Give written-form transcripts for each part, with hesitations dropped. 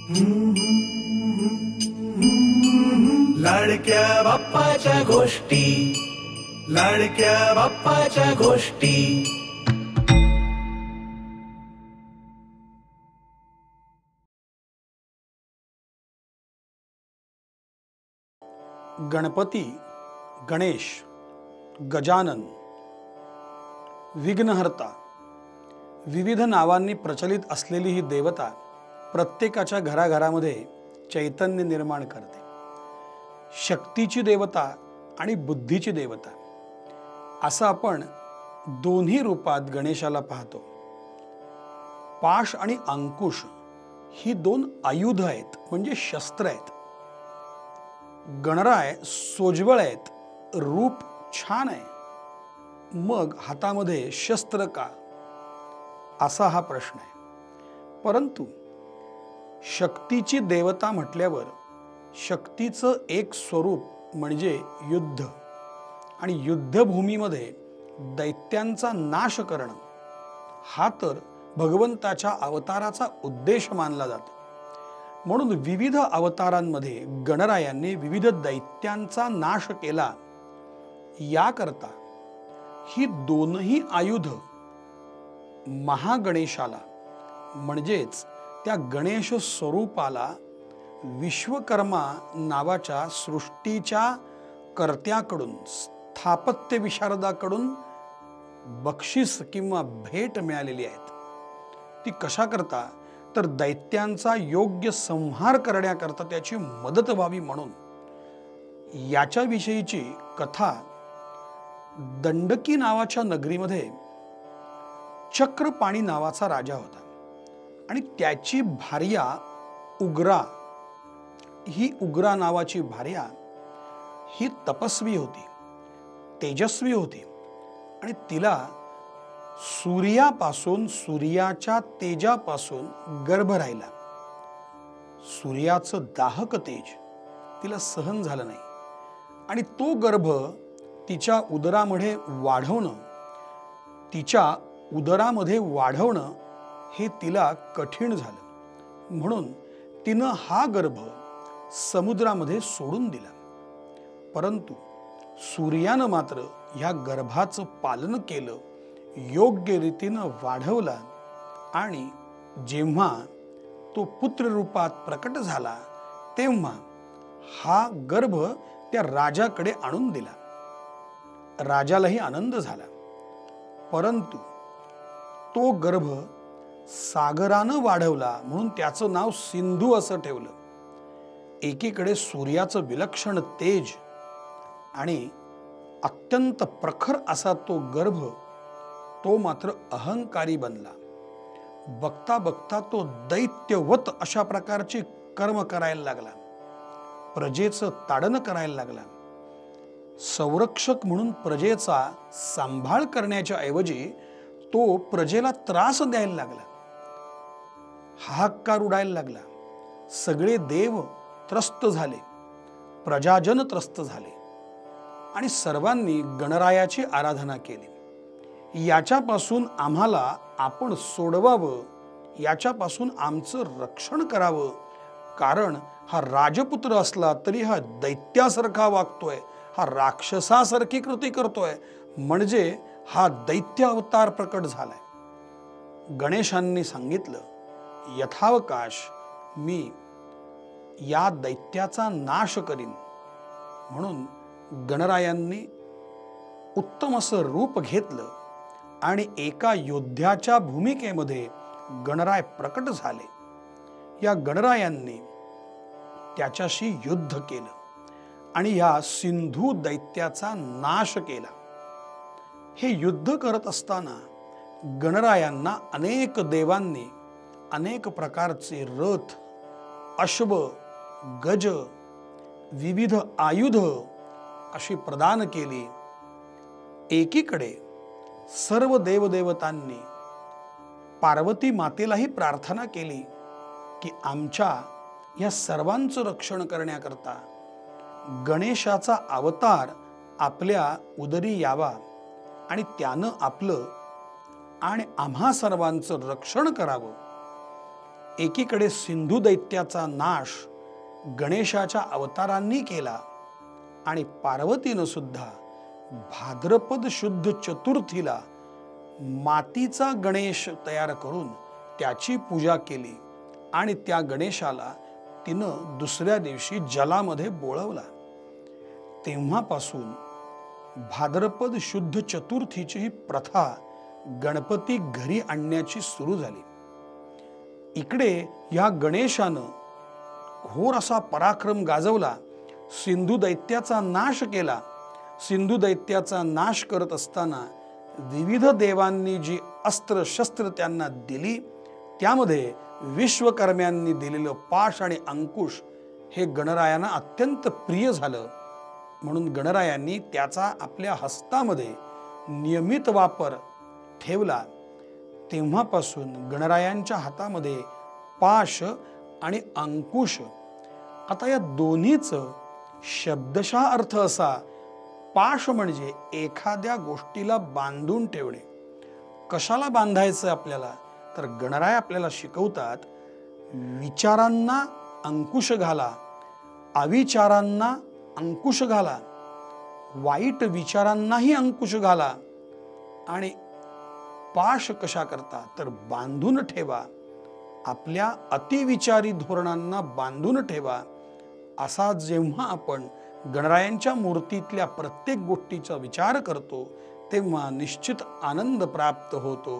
लाडक्या बाप्पाच्या गोष्टी, लाडक्या बाप्पाच्या गोष्टी। गणपती, गणेश, गजानन, विघ्नहर्ता विविध नावांनी प्रचलित असलेली ही देवता प्रत्येकाच्या घराघरामध्ये चैतन्य निर्माण करते। शक्तीची देवता आणि बुद्धीची देवता असं आपण दोन्ही रूपात गणेशाला पाहतो। पाश आणि अंकुश ही दोन आयुध आहेत, म्हणजे शस्त्र आहेत। गणराय सोज्वळ आहेत, रूप छान आहे, मग हातामध्ये शस्त्र का, असा हा प्रश्न आहे। परंतु शक्तीची देवता म्हटल्यावर शक्तीचं एक स्वरूप म्हणजे युद्ध, आणि युद्धभूमीमध्ये दैत्यांचा नाश करणं हा तर भगवंताच्या अवताराचा उद्देश मानला जातो। म्हणून विविध अवतारांमध्ये गणरायांनी विविध दैत्यांचा नाश केला। याकरता ही दोनही आयुध महागणेशाला म्हणजेच त्या गणेश स्वरूपाला विश्वकर्मा नावाच्या सृष्टीच्या कर्त्याकडून, स्थापत्य विशारदाकडून बक्षीस किंवा भेट मिळालेली आहेत। ती कशा करता, तर दैत्यांचा योग्य संहार करण्याकरता त्याची मदत व्हावी म्हणून। याच्या विषयीची कथा दंडकी नावाच्या नगरीमध्ये चक्रपाणी नावाचा राजा होता, आणि त्याची भार्या उग्रा, ही उग्रा नावाची भार्या ही तपस्वी होती, तेजस्वी होती, आणि तिला सूर्यापासून, सूर्याच्या तेजापासून गर्भ राहिला। सूर्याचं दाहक तेज तिला सहन झालं नाही, आणि तो गर्भ तिच्या उदरामध्ये वाढवणं हे तिला कठीण झालं। म्हणून तिनं हा गर्भ समुद्रामध्ये सोडून दिला। परंतु सूर्यानं मात्र ह्या गर्भाचं पालन केलं, योग्य रीतीनं वाढवला, आणि जेव्हा तो पुत्र रूपात प्रकट झाला तेव्हा हा गर्भ त्या राजाकडे आणून दिला। राजालाही आनंद झाला। परंतु तो गर्भ सागरानं वाढवला म्हणून त्याचं नाव सिंधू असं ठेवलं। एकीकडे सूर्याचं विलक्षण तेज आणि अत्यंत प्रखर असा तो गर्भ, तो मात्र अहंकारी बनला। बघता बघता तो दैत्यवत अशा प्रकारचे कर्म करायला लागला, प्रजेचं ताडन करायला लागला। संरक्षक म्हणून प्रजेचा सांभाळ करण्याच्या ऐवजी तो प्रजेला त्रास द्यायला लागला, हाहाकार उडायला लागला। सगळे देव त्रस्त झाले, प्रजाजन त्रस्त झाले, आणि सर्वांनी गणरायाची आराधना केली। याच्यापासून आम्हाला आपण सोडवावं, याच्यापासून आमचं रक्षण करावं, कारण हा राजपुत्र असला तरी हा दैत्यासारखा वागतोय, हा राक्षसासारखी कृती करतोय, म्हणजे हा दैत्य अवतार प्रकट झालाय। गणेशांनी सांगितलं, यथावकाश मी या दैत्याचा नाश करीन। म्हणून गणरायांनी उत्तम असं रूप घेतलं, आणि एका योद्ध्याच्या भूमिकेमध्ये गणराय प्रकट झाले। या गणरायांनी त्याच्याशी युद्ध केलं, आणि या सिंधू दैत्याचा नाश केला। हे युद्ध करत असताना गणरायांना अनेक देवांनी अनेक प्रकारचे रथ, अश्व, गज, विविध आयुध अशी प्रदान केली। एकीकडे सर्व देवदेवतांनी पार्वती मातेलाही प्रार्थना केली की आमच्या या सर्वांचं रक्षण करण्याकरता गणेशाचा अवतार आपल्या उदरी यावा, आणि त्यानं आपलं आणि आम्हा सर्वांचं रक्षण करावं। एकीकडे सिंधू दैत्याचा नाश गणेशाच्या अवतारांनी केला आणि पार्वतीनं सुद्धा भाद्रपद शुद्ध चतुर्थीला मातीचा गणेश तयार करून त्याची पूजा केली आणि त्या गणेशाला तिनं दुसऱ्या दिवशी जलामध्ये बोळवला. तेव्हापासून भाद्रपद शुद्ध चतुर्थीची ही प्रथा गणपती घरी आणण्याची सुरू झाली. इकडे या गणेशानं घोर असा पराक्रम गाजवला, सिंधू दैत्याचा नाश केला. सिंधू दैत्याचा नाश करत असताना विविध देवांनी जी अस्त्र शस्त्र त्यांना दिली त्यामध्ये विश्वकर्म्यांनी दिलेलं पाश आणि अंकुश हे गणरायांना अत्यंत प्रिय झालं. म्हणून गणरायांनी त्याचा आपल्या हस्तामध्ये नियमित वापर ठेवला. तेव्हापासून गणरायांच्या हातामध्ये पाश आणि अंकुश. आता या दोन्हीचं शब्दशः अर्थ असा, पाश म्हणजे एखाद्या गोष्टीला बांधून ठेवणे. कशाला बांधायचं आपल्याला, तर गणराय आपल्याला शिकवतात, विचारांना अंकुश घाला, अविचारांना अंकुश घाला, वाईट विचारांनाही अंकुश घाला. आणि पाश कशा करता, तर बांधून ठेवा, आपल्या अतिविचारी धोरणांना बांधून ठेवा. असा जेव्हा आपण गणरायांच्या मूर्तीतल्या प्रत्येक गोष्टीचा विचार करतो तेव्हा निश्चित आनंद प्राप्त होतो.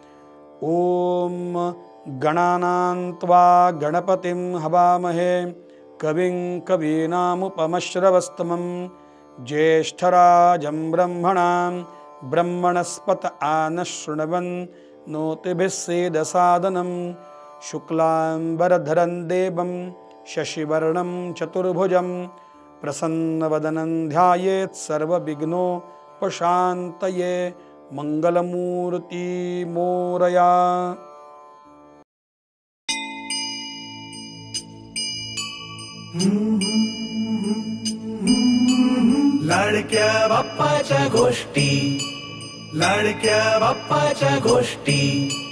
ओम गणानां त्वा गणपतिं हवामहे कविं कवीनामुपमश्रवस्तमं ज्येष्ठराजं ब्रह्मणां ब्रह्मणस्पत आनशृण्वन् नोतिभिः सेदसादनं शुक्लांबरधरं देवं शशिवर्णं चतुर्भुजं प्रसन्नवदनं ध्यायेत् सर्वविघ्नोपशान्तये. मंगलमूर्ती मोरया. लाडक्या बाप्पाच्या गोष्टी, लाडक्या बाप्पाच्या गोष्टी.